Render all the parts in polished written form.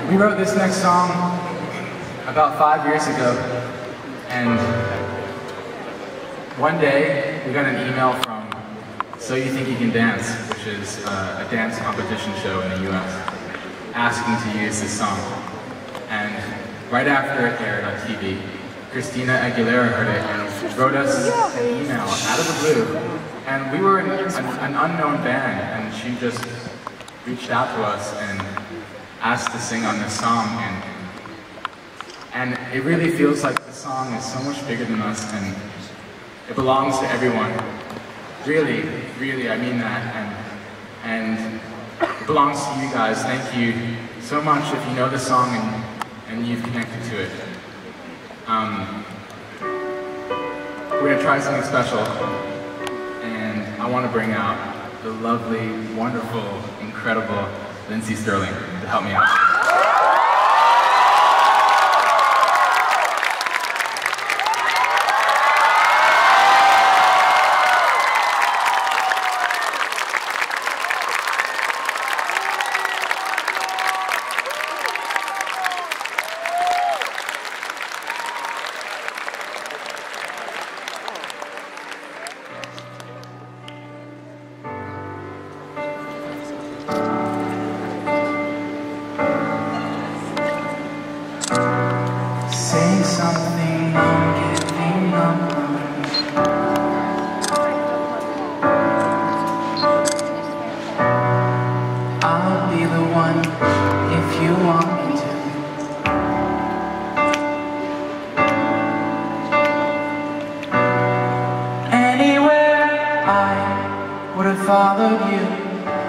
We wrote this next song about 5 years ago, and one day we got an email from So You Think You Can Dance, which is a dance competition show in the US, asking to use this song. And right after it aired on TV, Christina Aguilera heard it and wrote us an email out of the blue. And we were an unknown band, and she just reached out to us and asked to sing on this song. And it really feels like the song is so much bigger than us, and it belongs to everyone. Really, really, I mean that. And it belongs to you guys. Thank you so much if you know the song and you've connected to it. We're gonna try something special, and I want to bring out the lovely, wonderful, incredible Lindsey Stirling to help me out. Something I'm giving up on. I'll be the one if you want me to. Anywhere I would have followed you.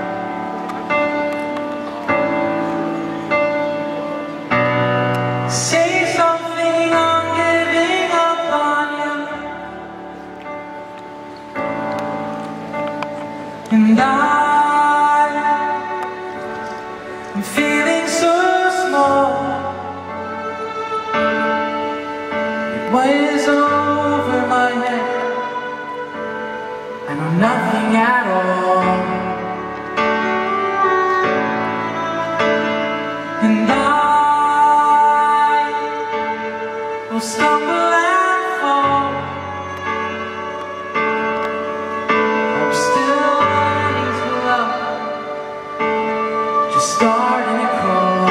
And I'm feeling so small. It weighs over my head. I know nothing at all. And I will stumble and fall. Starting to crawl.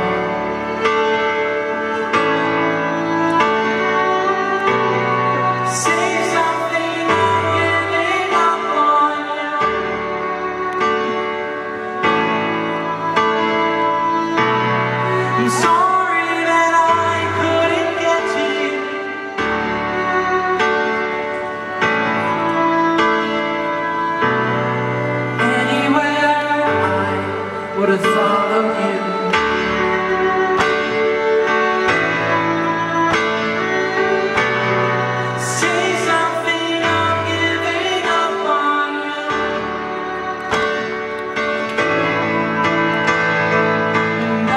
Say something, I'm giving up on you. I'm sorry that I couldn't get to you. Anywhere I would have followed you. Say something, I'm giving up on you. And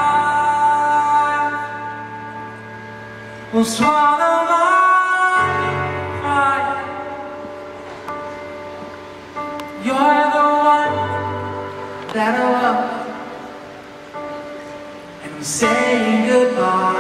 I will swallow my pride. You're the one that I love, and I'm saying goodbye.